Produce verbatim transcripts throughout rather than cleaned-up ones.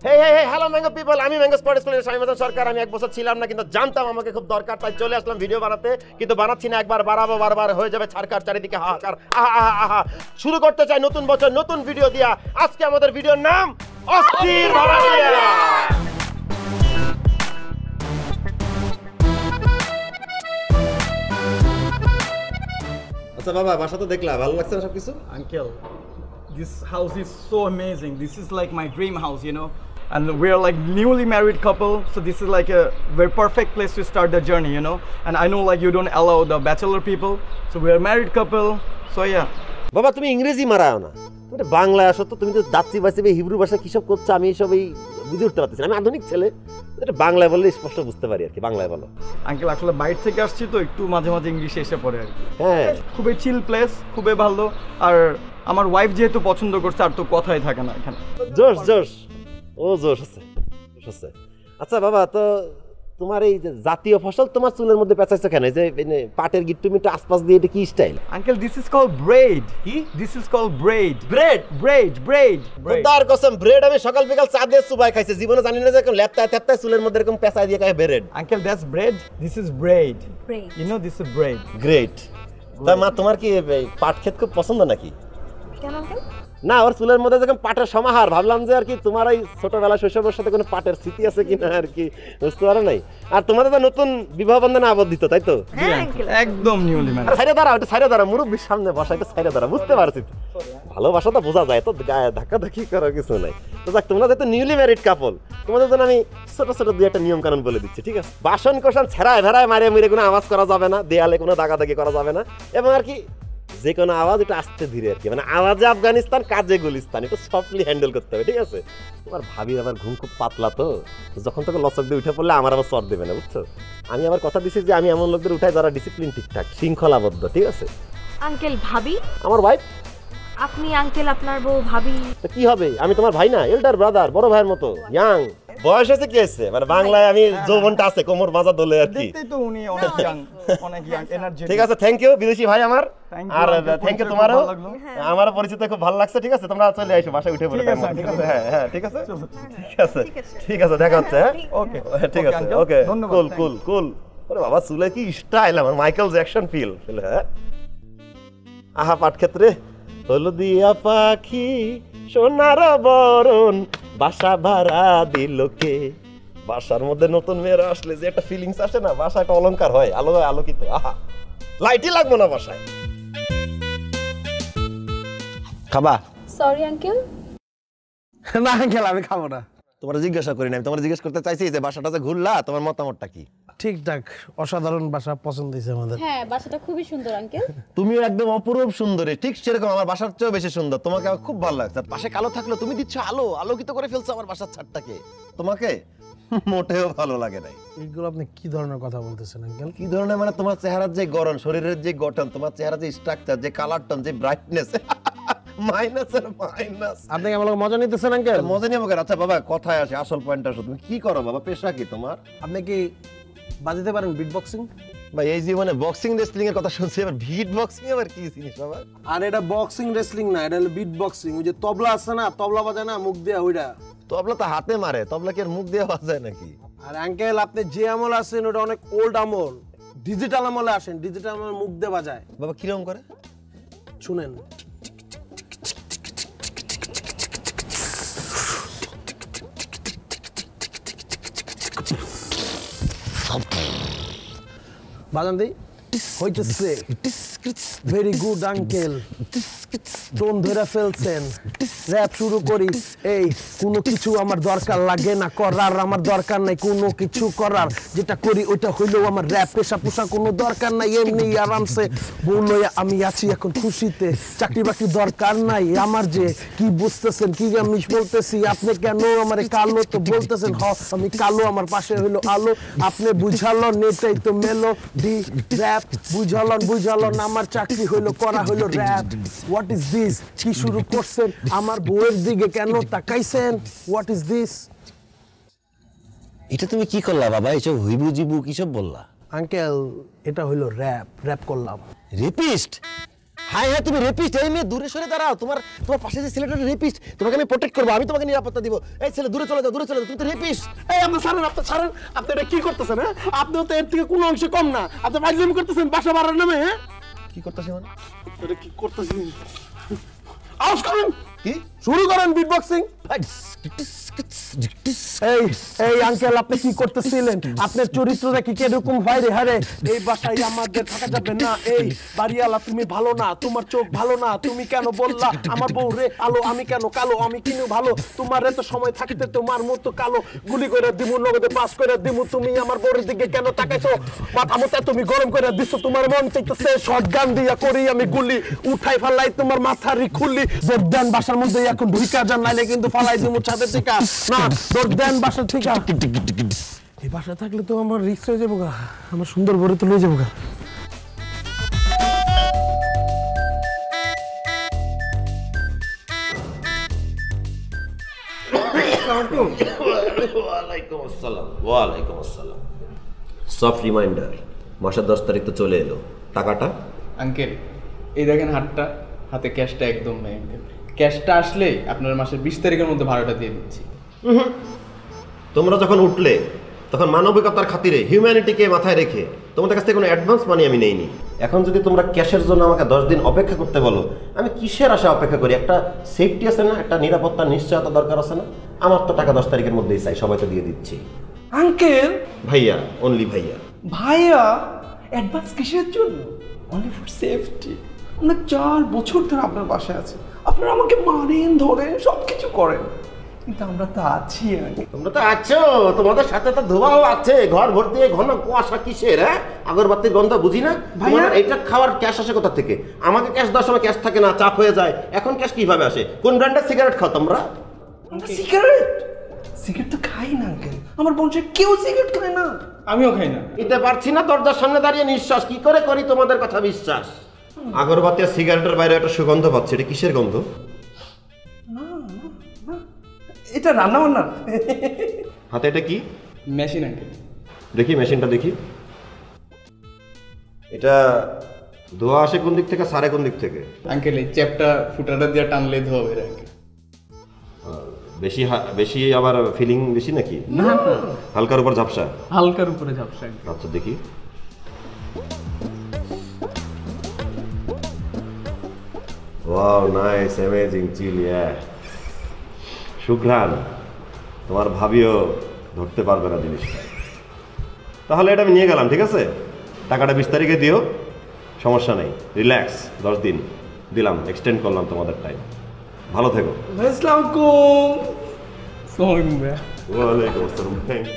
Hey hey hey hello Mango people আমি mango spot স্কুলের শামিম সরকার আমি এক বছর ছিলাম না কিন্তু জানতাম আমাকে খুব দরকার তাই চলে আসলাম ভিডিও বানাতে কিন্তু বানাচ্ছি না একবার বাড়াবো বারবার হয়ে যাবে ছারকার চারিদিকে হাহাকার আহা আহা আহা শুরু করতে চাই নতুন বছর নতুন ভিডিও দিয়া আজকে আমাদের ভিডিওর নাম অস্থির ভাড়াটিয়া আচ্ছা বাবা বাসা তো দেখলা ভালো লাগছে না সবকিছু uncle This house is so amazing. This is like my dream house, you know. And we are like newly married couple, so this is like a very perfect place to start the journey, you know. And I know like you don't allow the bachelor people, so we are married couple. So yeah. বাবা তুমি ইংরেজি মারাও না তুমি বাংলা আসো তো তুমি তো দাচ্চি বাসিবে হিব্রু ভাষা কি সব করছো আমি সবই বুঝে উঠতে পারতেছি আমি আধুনিক ছেলে এটা বাংলায় বললে স্পষ্ট বুঝতে পারি আর কি বাংলায় বলো আঙ্কেল আসলে বাইরে থেকে আসছি তো একটু মাঝে মাঝে ইংলিশে এসে পড়ে আর কি হ্যাঁ খুবই চিল প্লেস খুবই ভালো আর আমার ওয়াইফ যেহেতু পছন্দ করছে আর তো কথাই থাকে না এখানে জোশ জোশ ও জোশ আছে জোশ আছে আচ্ছা বাবা তো তোমার এই যে জাতীয় ফসল তোমার চুলের মধ্যে পেঁচাইছো কেন এই যে পাটের গিট্টু মিট্টু আশপাশ দিয়ে এটা কি style uncle this is called braid কি this is called braid braid braid braid খোদার কসম ব্রেড আমি সকাল বিকাল চা দিয়ে চুবাই খাইছি জীবনে জানি না যে এরকম ল্যাপটায় ট্যাপটায় চুলের মধ্যে এরকম পেঁচাই দিয়ে খায় braid uncle that's braid this is braid Braid. You know this is braid great তা মা তোমার কি পাট ক্ষেত খুব পছন্দ নাকি কেন আঙ্কেল না ওর চুলের মধ্যে যখন পাটের সমাহার ভাবলাম যে আর কি তোমার এই ছোটবেলা শৈশবের সাথে কোনো পাটের স্মৃতি আছে কিনা আর কি বুঝতে পারো নাই আর তোমাদের তো নতুন বিবাহ বন্ধনে আবদ্ধিত তাই তো হ্যাঁ আঙ্কেল একদম নিউলি ম্যারেড সাইডে দাঁড়াও একটু সাইডে দাঁড়াও মুরব্বীর সামনে বসা একটু সাইডে দাঁড়াও বুঝতে পারছি ভালোবাসা তো বোঝা যায় তো গায়ে ধাক্কা ধাক্কি করার কিছু নাই তো যাক তোমরা যেহেতু নিউলি ম্যারিড কাপল তোমাদের জন্য আমি ছোট ছোট দুই একটা নিয়ম কানুন বলে দিচ্ছি ঠিক আছে বাসন কোসন ছেড়ায় ভেড়ায় মারিয়ে মিরে কোনো আওয়াজ করা যাবে না দেয়ালে কোনো দাগাদাগি করা যাবে না এবং আর কি যে কোনো আওয়াজ এটা আস্তে ধীরে আর কি মানে আওয়াজে আফগানিস্তান কাজে গুলিস্তান একটু সফটলি হ্যান্ডেল করতে হবে ঠিক আছে তোমার ভাবির আবার ঘুম খুব পাতলা তো যখন তোকে লচক দিয়ে উঠে পড়লে আমার আবার চট দেবে না বুঝছো আমি আবার কথা দিচ্ছি যে আমি এমন লোকদের উঠাই যারা ডিসিপ্লিন ঠিকঠাক শৃঙ্খলাবদ্ধ ঠিক আছে আঙ্কেল ভাবি আমার ভাই আপনি আঙ্কেল আপনার বউ ভাবি তো কি হবে আমি তোমার ভাই না এল্ডার ব্রাদার বড় ভাইয়ের মতো ইয়াং বয়স হয়েছে কি হয়েছে মানে বাংলায় আমি যৌবনটা আছে কোমর মাজা দোলে আর কি দেখতেই তো উনি অনেক ইয়াং অনেক ইয়াং এনার্জি ঠিক আছে থ্যাংক ইউ বিদেশি ভাই আমার আর থ্যাংক ইউ তোমারও আমার পরিচিত খুব ভালো লাগছে ঠিক আছে তোমরা চলে আইসো বাসায় উঠে পড়ে ঠিক আছে হ্যাঁ হ্যাঁ ঠিক আছে ঠিক আছে ঠিক আছে দেখা হচ্ছে হ্যাঁ ওকে ঠিক আছে ওকে কুল কুল কুল ওরে বাবা চুলে কি স্টাইল আমার মাইকেল জ্যাকসন ফিল ফিল হ্যাঁ আহা পাট ক্ষেত্রে হলদিয়া পাখি সোনার বরণ বাসা ভাড়া দিল কে বাসার মধ্যে নতুন মেয়েরা আসলে যে একটা ফিলিংস আসে না বাসা একটা অলংকার হয় আলো আলোকিত আহা লাইটই লাগবো না বাসায় খাবা সরি আঙ্কেল না আঙ্কেল আমি খাবো না তোমার জিজ্ঞাসা করি না আমি তোমার জিজ্ঞেস করতে চাইছি যে বাসাটা যে ঘুরলা তোমার মতামতটা কি ঠিকঠাক অসাধারণ বাসা পছন্দ হয়েছে আমাদের হ্যাঁ বাসাটা খুবই সুন্দর আঙ্কেল তুমিও একদম অপরূপ সুন্দরী ঠিক সেরকম আমার বাসার চেয়েও বেশি সুন্দর তোমাকে আমার খুব ভালো লাগছে পাশে কালো থাকলে তুমি দিচ্ছ আলো আলোকিত করে ফেলছো আমার বাসার ছাদটাকে তোমাকে মোটেও ভালো লাগে নাই এইগুলো আপনি কি ধরনের কথা বলতেছেন আঙ্কেল কি ধরনের মানে তোমার চেহারার যে গড়ন শরীরের যে গঠন তোমার চেহারার যে স্ট্রাকচার যে কালার টোন যে ব্রাইটনেস মাইনাস আর মাইনাস আপনি কি আমার মজা নিতেছেন আঙ্কেল মজা নিয়ে আমাকে আচ্ছা বাবা কথায় আসে আসল পয়েন্ট আসো তুমি কি করো বাবা পেশা কি তোমার আপনি কি বাজাতে পারেন বিট বক্সিং ভাই এই জীবনে বক্সিং রেসলিং এর কথা শুনছি আবার বিট বক্সিং আবার কি জিনিস বাবা আর এটা বক্সিং রেসলিং না এটা হলো বিট বক্সিং ওই যে তবলা আছে না তবলা বাজায় না মুখ দিয়ে ওইটা তবলা তো হাতে মারে তবলা কি আর মুখ দিয়ে বাজায় নাকি আর আঙ্কেল আপনি যে আমল আছেন ওটা অনেক ওল্ড আমল ডিজিটাল আমলে আসেন ডিজিটাল আমলে মুখ দিয়ে বাজায় বাবা কিরকম করে শুনেন বাজান দি হইতেছে ভেরি গুড আঙ্কেল টোন ধরে ফেলছেন র‍্যাপ শুরু করি এই কোনো কিছু আমার দরকার লাগে না করার আমার দরকার নাই কোনো কিছু করার যেটা করি ওইটা হইলো আমার র‍্যাপ পেশা পোশাক কোনো দরকার নাই এমনি আরামসে বললো আমি আছি এখন খুশিতে চাকরি বাকরি দরকার নাই আমার যে কি বুঝতেছেন কি আমি বলতেছি আপনি কেন আমার কালো তো বলতেছেন হ আমি কালো আমার পাশে হইলো আলো আপনি বুঝালো নেটাই তো মেলো ডি র‍্যাপ বুঝালন বুঝালন আমার চাকরি হইলো করা হইলো র‍্যাপ হোয়াট ইজ দিস কি শুরু করছেন আমার বউয়ের দিকে কেন তাকাইছেন হোয়াট ইজ দিস এটা তুমি কি করলা বাবা এসব হইবু জিবু কি সব বললা আঙ্কেল এটা হইলো র‍্যাপ র‍্যাপ করলাম রেপিস্ট হাই হাই তুমি রেপিস্ট এই মেয়ে দূরে সরে দাঁড়াও তোমার তোমার পাশে যে ছেলেটা রেপিস্ট, তোমাকে আমি প্রোটেক্ট করবো, আমি তোমাকে নিরাপত্তা দিব। এই ছেলে দূরে চলে যাও, দূরে চলে যাও, তুমি তো রেপিস্ট। এই আপনি ছাড়েন, আপনি ছাড়েন, আপনি এটা কি করতেছেন? হ্যাঁ, আপনিও তো এর থেকে কোনো অংশে কম না। আপনি ফাইজলামি করতেছেন বাসা ভাড়ার নামে। হ্যাঁ, কি করতেছি মানে? এটা কি করতেছেন? আওয়াজ করেন, কি শুরু করেন বিট বক্সিং। এই এই আঙ্কেল, আপনি কি করতেছিলেন? আপনার চরিত্রটা কি কিরকম হয় রে? হ্যাঁ রে, এই বাসায় আমাদের থাকা যাবে না। এই বাড়িওয়ালা, তুমি ভালো না, তোমার চোখ ভালো না। তুমি কেন বললা আমার বউ রে আলো, আমি কেন কালো? আমি কিনু ভালো, তোমার এত সময় থাকতে তোমার মতো কালো গুলি করে দিমু, নগদে পাস করে দিমু। তুমি আমার বউয়ের দিকে কেন তাকাইছো? মাথা মতো তুমি গরম করে দিছো, তোমার মন চাইতেছে শটগান দিয়া করি আমি গুলি, উঠাই ফালাই তোমার মাথারই খুলি। জোরদান বাসার মধ্যে এখন ঢুকা যান, নাইলে কিন্তু ফালাই দিমু ছাদের থেকে। না, জোরদান বাসার থেকে। এই বাসা থাকলে তো আমার রিস্ক হয়ে যাবো গা, আমার সুন্দর বড় তো লয়ে যাবো গা। ওয়ালাইকুম আসসালাম। ওয়ালাইকুম আসসালাম। সফট রিমাইন্ডার, মাসের দশ তারিখ তো চলে এলো, টাকাটা? আঙ্কেল এই দেখেন হাতটা, হাতে ক্যাশটা একদম নেই আঙ্কেল। ক্যাশটা আসলেই আপনার মাসের বিশ তারিখের মধ্যে ভাড়াটা দিয়ে দিচ্ছি। তোমরা যখন উঠলে তখন মানবিকতার খাতিরে, হিউম্যানিটিকে মাথায় রেখে তোমাদের কাছ থেকে কোনো অ্যাডভান্স মানি আমি নেইনি। এখন যদি তোমরা ক্যাশের জন্য আমাকে দশ দিন অপেক্ষা করতে বলো, আমি কিসের আশা অপেক্ষা করি? একটা সেফটি আছে না, একটা নিরাপত্তা নিশ্চয়তা দরকার আছে না? আমার তো টাকা দশ তারিখের মধ্যেই চাই, সবাই তো দিয়ে দিচ্ছি। আঙ্কেল ভাইয়া, অনলি ভাইয়া। ভাইয়া অ্যাডভান্স কিসের জন্য? Only for safety. আমরা চার বছর ধরে আপনার বাসায় আছে, আপনারা আমাকে মারেন, ধরেন, সব কিছু করেন, কিন্তু আমরা তো আছি। তোমরা তো আছো, তোমাদের সাথে তো ধোঁয়াও আছে, ঘর ভর্তি ঘন কুয়াশা কিসের? হ্যাঁ, আগরবাতির গন্ধ বুঝি না? ভাইয়া এটা খাওয়ার ক্যাশ আসে কোথা থেকে? আমাকে ক্যাশ দেওয়ার সময় ক্যাশ থাকে না, চাপ হয়ে যায়। এখন ক্যাশ কিভাবে আসে? কোন ব্র্যান্ডের সিগারেট খাও তোমরা? সিগারেট সিগারেট তো খাই না আঙ্কেল, আমার বংশের কেউ সিগারেট খায় না, আমিও খাই না। নিতে পারছি না দরজার সামনে দাঁড়িয়ে নিঃশ্বাস, কি করে করি তোমাদের কথা বিশ্বাস? আগরবাতি আর সিগারেটের বাইরে একটা সুগন্ধ পাচ্ছি, এটা কিসের গন্ধ? এটা রান্না বান্না। হাতে এটা কি? Machine uncle. দেখি মেশিনটা দেখি। এটা ধোয়া আসে কোন দিক থেকে, সারে কোন দিক থেকে? আঙ্কেল এই চ্যাপটা ফুটাটা দিয়ে টানলে ধোয়া বের আঙ্কেল। বেশি বেশি আবার ফিলিং বেশি নাকি? না না, হালকার উপর ঝাপসা? হালকার উপরে ঝাপসা। আচ্ছা দেখি। Wow, nice, amazing, chill, yeah. সুঘ্রাণ, তোমার ভাবিও ধরতে পারবে না জিনিসটা। তাহলে এটা আমি নিয়ে গেলাম, ঠিক আছে? টাকাটা বিশ তারিখে দিও, সমস্যা নেই, রিল্যাক্স। দশ দিন দিলাম, এক্সটেন্ড করলাম তোমাদের টাইম। ভালো থেকো। ওয়ালাইকুম আসসালাম।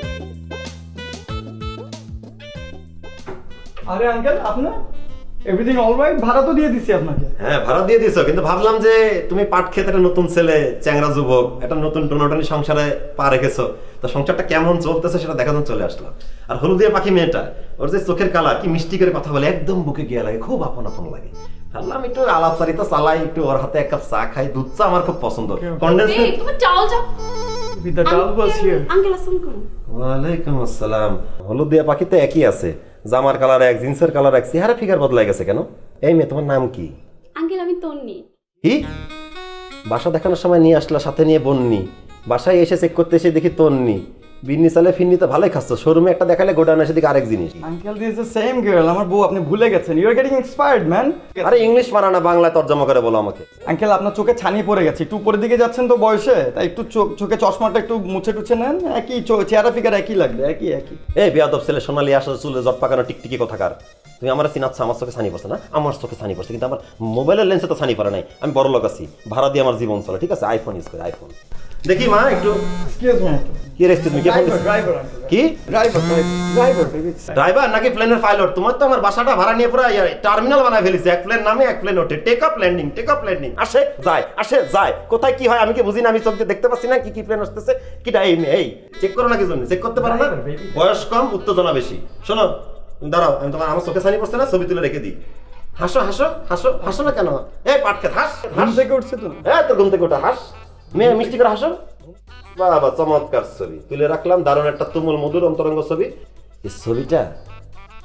আরে আঙ্কেল, আপনার এভরিথিং অলরাইট? ভাড়া তো দিয়ে দিছি আপনাকে। হ্যাঁ, ভাড়া দিয়ে দিছো, কিন্তু ভাবলাম যে তুমি পাট খেতে একটা নতুন ছেলে, চ্যাংরা যুবক, একটা নতুন টোনাটনি সংসারে পা রেখেছো, তো সংসারটা কেমন চলতেছে সেটা দেখার জন্য চলে আসলাম। আর হলুদিয়া পাখি মেয়েটা, ওর যে চোখের কালার, কি মিষ্টি করে কথা বলে, একদম বুকে গিয়ে লাগে, খুব আপন আপন লাগে। ভাবলাম একটু আলাপচারিতা চালাই, একটু ওর হাতে এক কাপ চা খাই। দুধ চা আমার খুব পছন্দ। কন্ডেন্স এই তোমার চাল চাল With the towel was here. Uncle আসসালামু আলাইকুম। ওয়ালাইকুম আসসালাম। হলুদিয়া পাখি তো একই আছে, জামার কালার এক, জিন্সের কালার এক, চেহারা ফিগার বদলাই গেছে কেন? এই মেয়ে, তোমার নাম কি? আঙ্কেল আমি তন্নি। কি বাসা দেখানোর সময় নিয়ে আসলা, সাথে নিয়ে বন্নি, বাসায় এসে চেক করতে এসে দেখি তন্নি। বিন্নি চালে ফিন্নি তো ভালোই খাচ্ছ, শোরুমে একটা দেখালে গোডাউনে এসে দেখি আরেক জিনিস। Uncle this is the same girl. আমার বউ, আপনি ভুলে গেছেন। You are getting expired man. আরে ইংলিশ পারা না, বাংলায় তর্জমা করে বলো আমাকে। আঙ্কেল আপনার চোখে ছানি পড়ে গেছে, একটু উপরের দিকে যাচ্ছেন তো বয়সে, তাই একটু চোখ চোখে চশমাটা একটু মুছে টুছে নেন। একই চেহারা ফিগার একই লাগবে, একই একই। এই বেয়াদব ছেলে, সোনালি আসা চুলে জট পাকানো টিকটিকি কোথাকার। তুমি আমার চিনাচ্ছ, আমার চোখে ছানি পড়ছে না? আমার চোখে ছানি পড়ছে, কিন্তু আমার মোবাইলের লেন্সে তো ছানি পড়ে নাই। আমি বড় লোক আছি, ভাড়া দিয়ে আমার জীবন চলে, ঠিক আছে? আইফোন ইউজ করে, আইফোন। দেখি মা একটু। Excuse me. কি রে, এক্সকিউজ মি? কে ফোন দিছে? ড্রাইভার। কি ড্রাইভার? Driver baby. ড্রাইভার নাকি প্লেনের পাইলট? তোমার তো আমার বাসাটা ভাড়া নিয়ে পুরো টার্মিনাল বানায় ফেলেছে। এক প্লেন নামে, এক প্লেন ওঠে, take up landing, take up landing, আসে যায়, আসে যায়। কোথায় কি হয় আমি কি বুঝি না? আমি চোখ দিয়ে দেখতে পাচ্ছি না কি কি প্লেন আসতেছে? কিটা এই এই চেক করো না, কি জন্য চেক করতে পারো না? বয়স কম, উত্তেজনা বেশি। শোনো, দাঁড়াও, আমি তোমার আমার চোখে ছানি পড়ছে না, ছবি তুলে রেখে দিই। হাসো হাসো হাসো, হাসো না কেন? এই পাটকে হাস, ঘুম থেকে উঠছে তো? হ্যাঁ, তো ঘুম থেকে ওঠা, হাস, মেয়ে মিষ্টি করে হাসো। বাবা, চমৎকার ছবি তুলে রাখলাম, দারুণ একটা তুমুল মধুর অন্তরঙ্গ ছবি। এই ছবিটা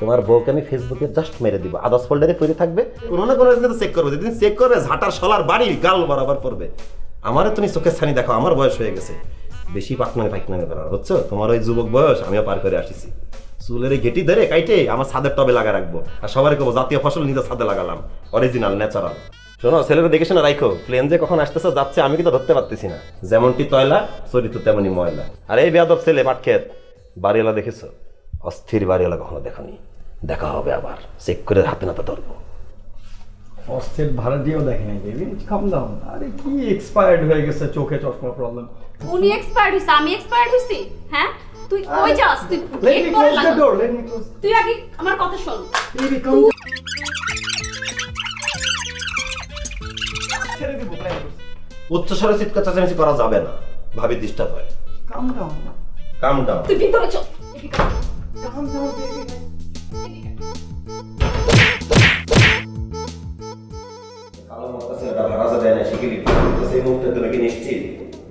তোমার বউকে আমি ফেসবুকে জাস্ট মেরে দিব, আদার্স ফোল্ডারে পড়ে থাকবে, কোনো না কোনো তো চেক করবে, যেদিন চেক করবে ঝাঁটার শলার বাড়ি গাল বরাবর পড়বে। আমারে তুমি চোখের ছানি দেখো, আমার বয়স হয়ে গেছে, বেশি পাকনামে পাকনামে করার, বুঝছো? তোমার ওই যুবক বয়স আমিও পার করে আসিছি। চুলের গেটি ধরে কাইটে আমার ছাদের টবে লাগা রাখবো, আর সবারই কবো জাতীয় ফসল নিজের ছাদে লাগালাম, অরিজিনাল ন্যাচারাল। শোনো, ছেলেরা দেখে শোনা রাখো, প্লেন যে কখন আসতেছে যাচ্ছে আমি কিন্তু ধরতে পারতেছি না, যেমনটি তয়লা চরিত্র তেমনি ময়লা। আর এই বেয়াদব ছেলে পাটক্ষেত বাড়িওয়ালা দেখেছো? অস্থির বাড়িওয়ালা কখনো দেখনি, দেখা হবে আবার, চেক করে হাতে নাতে ধরবো। অস্থির ভাড়াটিও দেখে নাই বেবি, কাম ডাউন। আরে কি এক্সপায়ার্ড হয়ে গেছে, চোখে চশমা প্রবলেম। উনি এক্সপায়ার্ড হইছে, আমি এক্সপায়ার্ড হইছি? হ্যাঁ তুই কই যাস? তুই লেট গেট মি পরে ক্লোজ দ্য লাগা। Door, let me close. তুই আগে আমার কথা শোন। Baby come. ছেড়ে দিব প্ল্যান করছি। উচ্চস্বরে চিৎকার চেঁচামেচি করা যাবে না, ভাবি ডিস্টার্ব হয়। Calm down, calm down. তুই ভিতরে চল। Calm down baby. কালো মাথা ছেলেটা ভাড়া দেয় না, শিখে দিতে সেই মুহূর্তে তুমি কি নিশ্চিত?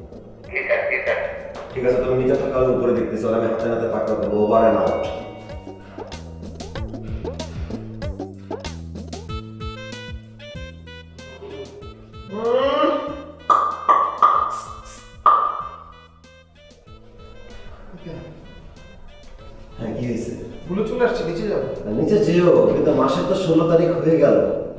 ঠিক আছে, তুমি নিজে থাকা উপরে দেখতেছো, আমি হাতে নাতে পাকা করবো, ওভার এন্ড আউট। হ্যাঁ, কি হয়েছে? ভুলে চলে আসছে, নিচে যাবো। নিচে যেও, কিন্তু মাসের তো ষোলো তারিখ হয়ে গেল।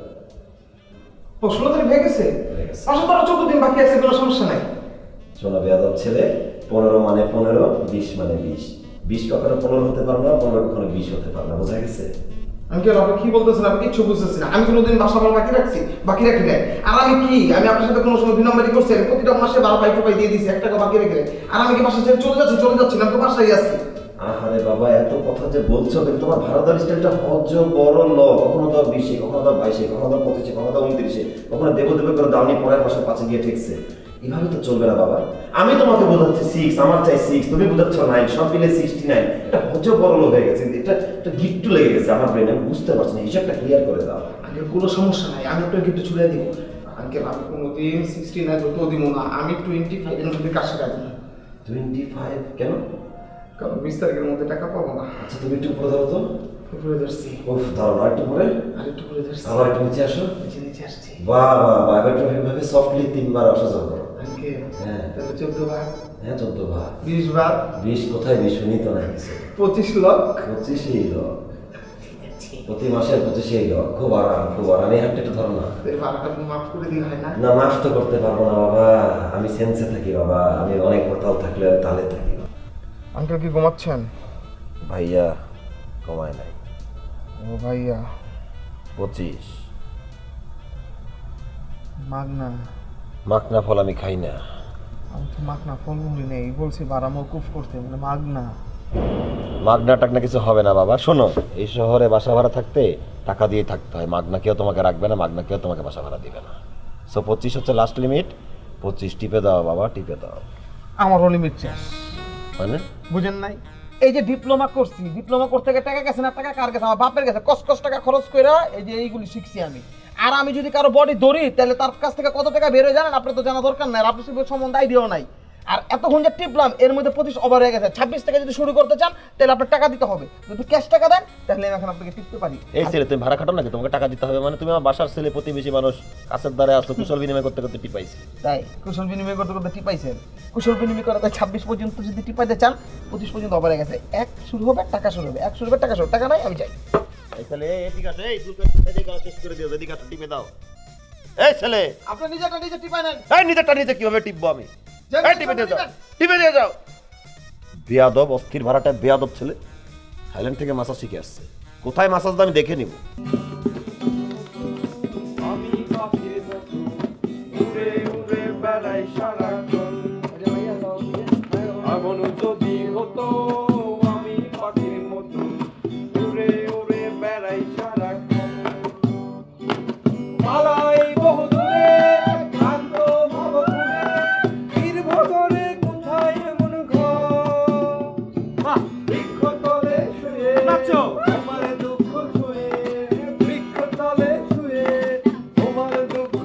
ও ষোলো তারিখ হয়ে গেছে, হয়ে গেছে। আসলে তো আরো চোদ্দ দিন বাকি আছে, কোনো সমস্যা নাই। শোনো বেয়াদব ছেলে, পনেরো মানে পনেরো, বিশ মানে বিশ, বিশ কখনো পনেরো হতে পারো না, পনেরো কখনো বিশ হতে পারো না, বোঝা গেছে? আমি কি আপনি কি বলতেছেন? আপনি কিচ্ছু বুঝতেছি না। আমি কোনোদিন বাসা ভাড়া বাকি রাখছি? বাকি রাখি নাই। আর আমি কি, আমি আপনার সাথে কোনো সময় দুই নম্বরই করছি? আমি প্রতিটা মাসে বারো পাই টুপাই দিয়ে দিয়েছি, এক টাকা বাকি রেখে। আর আমি কি বাসা ছেড়ে চলে যাচ্ছি? চলে যাচ্ছি না, আমি তো বাসায় আছি। আরে বাবা, এত কথা যে বলছো, কিন্তু তোমার ভাড়াদার স্টাইলটা হজ বড় ল, কখনো দাও বিশে, কখনো দাও বাইশে, কখনো দাও পঁচিশে, কখনো দাও উনত্রিশে, কখনো দেবো দেবো করে দাওনি, পরের মাসে পাঁচে গিয়ে ঠেকছে। এভাবে তো চলবে না বাবা। আমি তোমাকে বোঝাচ্ছি সিক্স, আমার চাই সিক্স, তুমি বোঝাচ্ছ নাইন, সব মিলে সিক্সটি নাইন। এটা হজ বড় লো হয়ে গেছে, এটা একটা গিট্টু লেগে গেছে আমার ব্রেনে, আমি বুঝতে পারছি না, হিসাবটা ক্লিয়ার করে দাও। আঙ্কেল কোনো সমস্যা নাই, আমি আপনাকে একটু ছুড়ে দিব। আঙ্কেল আমি কোনোদিন সিক্সটি নাইন তো দিব না, আমি টোয়েন্টি ফাইভের মধ্যে কাজ সেরা দিব। টোয়েন্টি ফাইভ কেন? কারণ বিশ তারিখের মধ্যে টাকা পাবো না। আচ্ছা, তুমি একটু উপরে ধরো তো। উপরে ধরছি, ও ধরো না, একটু পরে, আর একটু করে ধরছি, আবার একটু নিচে আসো। নিচে নিচে আসছি। বাহ বাহ বাহ, এবার একটু এভাবে সফটলি তিনবার অসহ্য করো। আঙ্কেল হ্যাঁ তাহলে চোদ্দ বার, হ্যাঁ, চোদ্দ বার। বিশ বার, বিশ কোথায়, বিশ শুনি তো না কিছু। পঁচিশ লক্ষ। পঁচিশেই লক, প্রতি মাসের পঁচিশেই লক, খুব আরাম, খুব আরাম। এই হাতটা একটু ধরো না। এই ভাড়াটা মাফ করে দিলে হয় না? না, মাফ তো করতে পারবো না বাবা, আমি সেন্সে থাকি বাবা, আমি অনেক কোথাও থাকলে তালে থাকি। আঙ্কেল কি ঘুমাচ্ছেন? ভাইয়া কমায় নাই। ও ভাইয়া, পঁচিশ মাগনা। মাখনা ফল আমি খাই না। আমি তো মাগনা ফলমূলি নেই, বলছি ভাড়া মকুফ করতে, মানে মাগনা। মাগনা টাকনা কিছু হবে না বাবা। শোনো, এই শহরে বাসা ভাড়া থাকতে টাকা দিয়ে থাকতে হয়, মাগনা কেউ তোমাকে রাখবে না, মাগনা কেউ তোমাকে বাসা ভাড়া দিবে না। সো পঁচিশ হচ্ছে লাস্ট লিমিট, পঁচিশ টিপে দাও বাবা, টিপে দাও। আমারও লিমিট শেষ, মানে বুঝেন নাই? এই যে ডিপ্লোমা করছি, ডিপ্লোমা করতে গিয়ে টাকা গেছে না, টাকা কার গেছে? আমার বাপের গেছে। কষ্ট কষ্ট টাকা খরচ করে এই যে এইগুলি শিখছি আমি। আর আমি যদি কারো বডি ধরি, তাহলে তার কাছ থেকে কত টাকা বের হয়ে জানেন? আপনার তো জানা দরকার নাই, আপনার সে সম্বন্ধে আইডিয়াও নাই। আর এতক্ষণ যে টিপলাম, এর মধ্যে পঁচিশ ওভার হয়ে গেছে। ছাব্বিশ থেকে যদি শুরু করতে চান, তাহলে আপনার টাকা দিতে হবে। যদি ক্যাশ টাকা দেন, তাহলে আমি এখন আপনাকে টিপতে পারি। এই ছেলে তুমি ভাড়া খাটো নাকি? তোমাকে টাকা দিতে হবে মানে? তুমি আমার বাসার ছেলে, প্রতিবেশী মানুষ, কাছের দ্বারে আসো, কুশল বিনিময় করতে করতে টিপাইছি। তাই কুশল বিনিময় করতে করতে টিপাইছেন? কুশল বিনিময় করা তাই ছাব্বিশ পর্যন্ত যদি টিপাইতে চান, পঁচিশ পর্যন্ত ওভার হয়ে গেছে। এক শুরু হবে, টাকা শুরু হবে, এক শুরু হবে, টাকা শুরু। টাকা নাই, আমি চাই। এই ছেলে, এই এদিকে আসো, এই চুল এদিকে আসো, শেষ করে দিও, এদিকে আসো, টিপে দাও। এই ছেলে, আপনি নিজেটা নিজে টিপাই নেন। এই নিজেরটা নিজে কিভাবে টিপবো আমি? এই টিপে দিয়ে যাও, টিপে দিয়ে যাও। বেয়াদব, অস্থির ভাড়াটা বেয়াদব ছেলে, থাইল্যান্ড থেকে মাসাজ শিখে আসছে। কোথায় মাসাজ দাও আমি দেখে নিব। আমি পাখির মতো উড়ে উড়ে বেড়াই সারাক্ষণ, এমন যদি হতো আমি পাখির মতো উড়ে উড়ে বেড়াই সারাক্ষণ, পালাই বহু দূরে শান্ত ভবঘুরে, বীরভদ্রে কোথায় এমন ঘর, বৃক্ষতলে শুয়ে আমার দুঃখ ছুঁয়ে, বৃক্ষতলে শুয়ে তোমার দুঃখ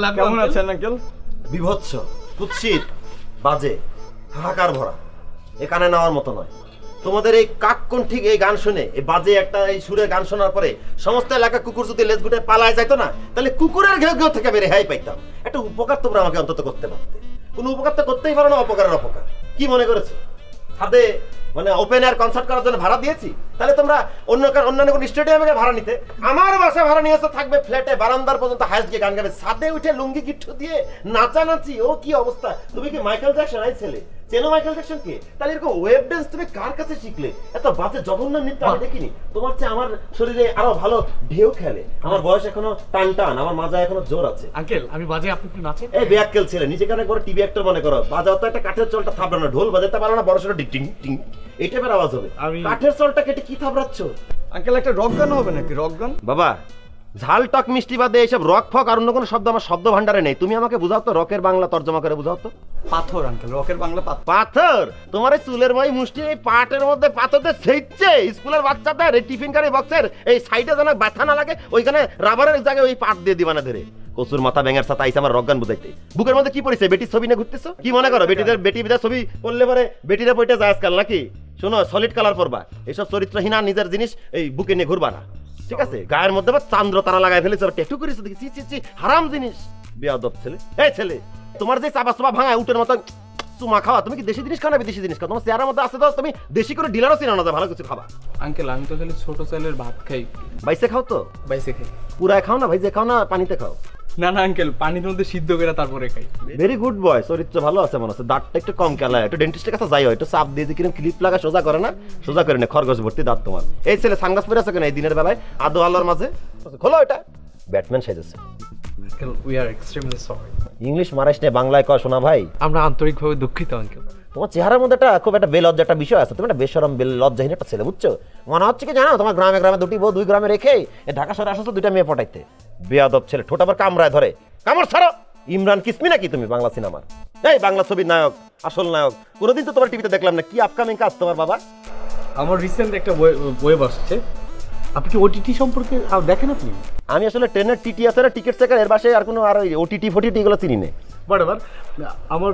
লাগলো কেমন uncle? আছেন আঙ্কেল? বিভৎস, কুৎসিত, বাজে, হাহাকার ভরা, এ কানে নেওয়ার মতো নয়। তোমাদের এই কাককণ্ঠিক এই গান শুনে, এই বাজে একটা এই সুরে গান শোনার পরে সমস্ত এলাকা কুকুর যদি লেজ গুটে পালায় যাইতো না, তাহলে কুকুরের ঘেউ ঘেউ থেকে বের রেহাই পাইতাম। একটা উপকার তোমরা আমাকে অন্তত করতে পারতে। কোনো উপকার তো করতেই পারো না, অপকারের অপকার। কি মনে করেছো ছাদে মানে ওপেন এয়ার কনসার্ট করার জন্য ভাড়া দিয়েছি? তাহলে তোমরা অন্য অন্যান্য কোনো স্টেডিয়ামে ভাড়া নিতে। আমার বাসা ভাড়া নিয়েছো, থাকবে ফ্ল্যাটে, বারান্দার পর্যন্ত হাইস্ট গিয়ে গান গাবে, ছাদে উঠে লুঙ্গি গিট্টু দিয়ে নাচানাচি। ও কি অবস্থা! তুমি কি মাইকেল জ্যাকসন? আই ছেলে চেনো মাইকেল জ্যাকসন কে? তাহলে এরকম ওয়েব ড্যান্স তুমি কার কাছে শিখলে? এত বাজে জঘন্য নৃত্য আমি দেখিনি। তোমার চেয়ে আমার শরীরে আরো ভালো ঢেউ খেলে, আমার বয়স এখনো টান টান, আমার মাজা এখনো জোর আছে। আঙ্কেল আমি বাজে, আপনি একটু নাচেন। এই বেয়াক্কেল ছেলে, নিজেকে অনেক বড় টিভি অ্যাক্টর মনে করো। বাজাও তো একটা কাঠের চলটা থাপড়ানো, ঢোল বাজাতে পারো না, বড় সড়ো টিং টিং এই টাইপের আওয়াজ হবে। আমি- কাঠের চলটা কেটে কি থাপড়াচ্ছ? আঙ্কেল একটা রক গান হবে নাকি? রক গান? বাবা, ঝাল টক মিষ্টি বাদে এইসব রক ফক আর অন্য কোনো শব্দ আমার শব্দ ভান্ডারে নেই। তুমি আমাকে বুঝাও তো, রকের বাংলা তর্জমা করে বুঝাও তো। পাথর আঙ্কেল, রকের বাংলা পাথর। পাথর? তোমার এই চুলের মই মুষ্টি এই পাটের মধ্যে পাথরতে সেইছে। স্কুলের বাচ্চাদের এই টিফিন কারি বক্সের এই সাইডে যেন ব্যথা না লাগে, ওইখানে রাবারের জায়গায় ওই পাট দিয়ে দিবা না ধরে। কচুর মাথা ব্যাঙের সাথে আইসা আমার রক গান বুঝাইতে। বুকের মধ্যে কি পড়েছে? বেটির ছবি নিয়ে ঘুরতেছো? কি মনে করো বেটিদের বেটি বিদার ছবি পড়লে পরে বেটিরা পইটা যায় আজকাল নাকি? শোনো, সলিড কালার পরবা, এইসব চরিত্রহীন আর নিজের জিনিস এই বুকে নিয়ে ঘুরবা না, ঠিক আছে? গায়ের মধ্যে বা চান্দ্র তারা লাগাই ফেলেছে, ট্যাটু করেছে দেখি, চি চি চি, হারাম জিনিস, বেয়াদব ছেলে। এই ছেলে, তোমার যে চাপা চাপা ভাঙা উটের মতো চুমা খাওয়া, তুমি কি দেশি জিনিস খাও না বিদেশি জিনিস খাও? তোমার চেহারার মধ্যে আছে তো, তুমি দেশি করে ডিলারও চিনো না যে ভালো কিছু খাবা। আঙ্কেল আমি তো খালি ছোট চালের ভাত খাই। বাইসে খাও তো? বাইসে খাই। পুরায় খাও না, ভাইজে খাও না, পানিতে খাও? না না আঙ্কেল, পানির মধ্যে সিদ্ধ করে তারপরে খাই। ভেরি গুড বয়, চরিত্র ভালো আছে মনে হচ্ছে। দাঁতটা একটু কম কেলায়, একটু ডেন্টিস্টের কাছে যাই, একটু চাপ দিয়ে যে কিরকম ক্লিপ লাগা সোজা করে না, সোজা করে না, খরগোশ ভর্তি দাঁত তোমার। এই ছেলে সানগ্লাস পরে আছে কেন এই দিনের বেলায় আদো আলোর মাঝে? খোলো এটা, ব্যাটম্যান সাইজেছে। Uncle we are extremely sorry. English মারাইস নে, বাংলায় কয় শোনা ভাই। আমরা আন্তরিকভাবে দুঃখিত আঙ্কেল। তোমার চেহারার মধ্যে একটা খুব একটা বেলজ্জা একটা বিষয় আছে। তুমি একটা বেশরম বেল লজ্জাহীন একটা ছেলে, বুঝছো? মনে হচ্ছে কি জানো, তোমার গ্রামে গ্রামে দুটি বউ দুই গ্রামে রেখে এ ঢাকা শহরে আসছো দুইটা মেয়ে পটাইতে। বেয়াদব ছেলে, ঠোঁট আবার কামড়ায় ধরে। কামড় ছাড়ো। ইমরান কিসমি নাকি তুমি বাংলা সিনেমার? এই বাংলা ছবির নায়ক, আসল নায়ক। কোনোদিন তো তোমার টিভিতে দেখলাম না। কি আপকামিং কাজ তোমার বাবা? আমার রিসেন্ট একটা ওয়েব আসছে। আপনি কি ওটিটি সম্পর্কে দেখেন? আপনি? আমি আসলে ট্রেনের টিটি আছে না, টিকিট চেকার, এর বাসে আর কোনো আর ওই ওটিটি ফটিটি এগুলো চিনি না। বারবার আমার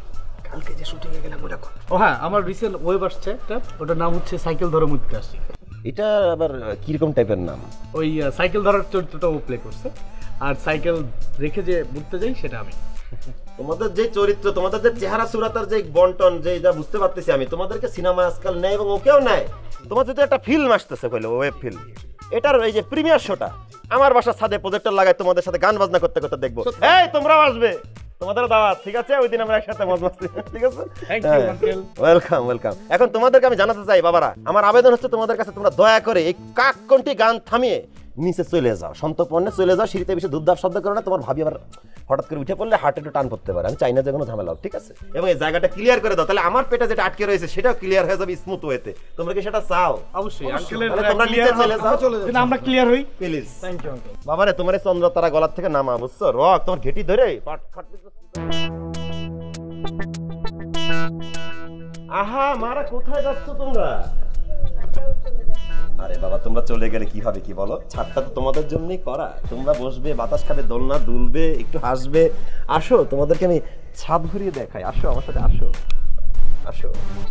কালকে যে শুটিং এ গেলাম ওটা কোন? ও হ্যাঁ, আমার রিসেন্ট ওয়েব আসছে একটা, ওটার নাম হচ্ছে সাইকেল ধরে মুক্তি আসছে। এটা আবার কিরকম টাইপের নাম? ওই সাইকেল ধরার চরিত্রটা ও প্লে করছে, আর সাইকেল রেখে যে ঘুরতে যাই সেটা আমি। তোমাদের যে চরিত্র, তোমাদের যে চেহারা সুরাতার যে বন্টন, যে যা বুঝতে পারতেছি আমি, তোমাদেরকে সিনেমা আজকাল নেয় এবং ওকেও নেয়। তোমার যদি একটা ফিল্ম আসতেছে কইলো, ওয়েব ফিল্ম, এটার এই যে প্রিমিয়ার শোটা আমার বাসার ছাদে প্রজেক্টর লাগায় তোমাদের সাথে গান বাজনা করতে করতে দেখবো। এই তোমরাও আসবে, তোমাদের দাওয়াত, ঠিক আছে? ওই দিন আমরা একসাথে মজ মাস্তি, ঠিক আছে? Thank you uncle. Welcome welcome. এখন তোমাদেরকে আমি জানাতে চাই বাবারা, আমার আবেদন হচ্ছে তোমাদের কাছে, তোমরা দয়া করে এই কাককণ্ঠী গান থামিয়ে নিচে চলে যাও, সন্তপর্ণে চলে যাও, সিঁড়িতে বেশি ধূপধাপ শব্দ করো না। তোমার ভাবি আবার হঠাৎ করে উঠে পড়লে হার্টে একটু টান পড়তে পারে। আমি চাই না যে কোনো ঝামেলা হোক, ঠিক আছে? এবং এই জায়গাটা ক্লিয়ার করে দাও, তাহলে আমার পেটে যেটা আটকে রয়েছে সেটাও ক্লিয়ার হয়ে যাবে স্মুথ ওয়েতে। তোমরা কি সেটা চাও? অবশ্যই আঙ্কেলের তাহলে তোমরা নিচে চলে যাও, চলে যাচ্ছি। আমরা ক্লিয়ার হই। প্লিজ। Thank you uncle. বাবারে, তোমার এই চন্দ্র তারা গলার থেকে নামা, বুঝছো? রক তোমার ঘেটি ধরে পাট ফাট। আহা মারা, কোথায় যাচ্ছ তোমরা? আরে বাবা, তোমরা চলে গেলে কি হবে কি বলো? ছাদটা তো তোমাদের জন্যই করা। তোমরা বসবে, বাতাস খাবে, দোলনা দুলবে, একটু হাসবে। আসো, তোমাদেরকে আমি ছাদ ঘুরিয়ে দেখাই। আসো আমার সাথে, আসো আসো।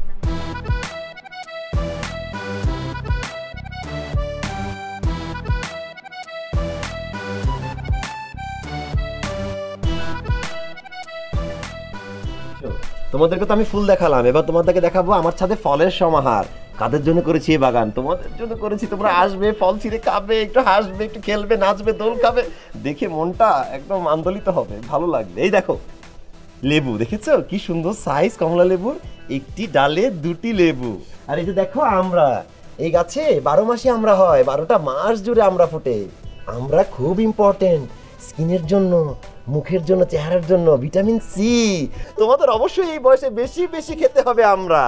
তোমাদেরকে তো আমি ফুল দেখালাম, এবার তোমাদেরকে দেখাবো আমার ছাদে ফলের সমাহার। কাদের জন্য করেছি এই বাগান? তোমাদের জন্য করেছি। তোমরা আসবে, ফল ছিঁড়ে খাবে, একটু হাসবে, একটু খেলবে, নাচবে, দোল খাবে, দেখে মনটা একদম আন্দোলিত হবে, ভালো লাগবে। এই দেখো লেবু, দেখেছো কি সুন্দর সাইজ কমলা লেবুর, একটি ডালে দুটি লেবু। আর এই যে দেখো আমরা, এই গাছে বারো মাসে আমরা হয়, বারোটা মাস জুড়ে আমরা ফোটে। আমরা খুব ইম্পর্টেন্ট স্কিনের জন্য, মুখের জন্য, চেহারার জন্য, ভিটামিন সি। তোমাদের অবশ্যই এই বয়সে বেশি বেশি খেতে হবে। আমরা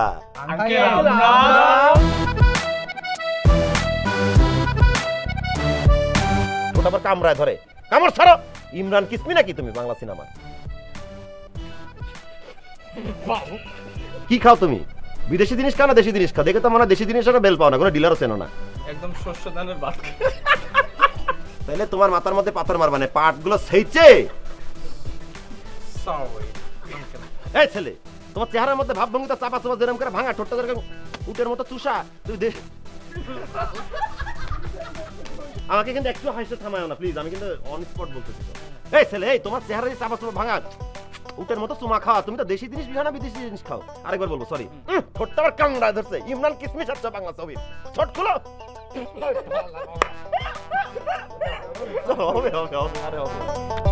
ওটা আবার কামড়ায় ধরে। কামড় ছাড়ো। ইমরান কিসমি নাকি তুমি বাংলা সিনেমা? কি খাও তুমি? বিদেশি জিনিস খাও না দেশি জিনিস খাও? দেখে তো মনে হয় দেশি জিনিস বেল পাও না, কোনো ডিলারও চেনো না। একদম শস্য দানের ভাত। তাহলে তোমার মাথার মধ্যে পাথর মারবা না, পাটগুলো সেইছে sorry. এই ছেলে তোমার চেহারার মধ্যে ভাবভঙ্গিটা চাপা চাপা যেরকম করে ভাঙা ঠোঁটটা যেরকম উটের মতো চুষা তুই দেখ আমাকে কিন্তু একটু হাসতে থামায় না প্লিজ আমি কিন্তু অন স্পট বলতেছি তো এই ছেলে এই তোমার চেহারা যে চাপা চাপা ভাঙা উটের মতো চুমা খাওয়া তুমি তো দেশি জিনিস বিহানা বিদেশি জিনিস খাও আরেকবার বলবো সরি ঠোঁটটা আবার কাংড়া ধরছে ইমরান কিসমিস আচ্ছা বাংলা ছবি ঠোঁট খুলো হবে হবে হবে আরে হবে